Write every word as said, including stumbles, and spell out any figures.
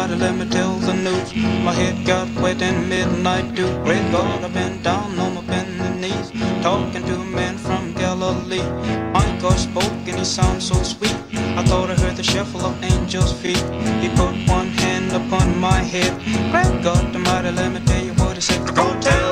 mighty, let me tell the news. My head got wet in midnight dew. Great God, I've been down on my bending knees, talking to a man from Galilee. My God spoke and he sounded so sweet. I thought I heard the shuffle of angels' feet. He put one hand upon my head. Great God Almighty, let me tell you what he said. Go tell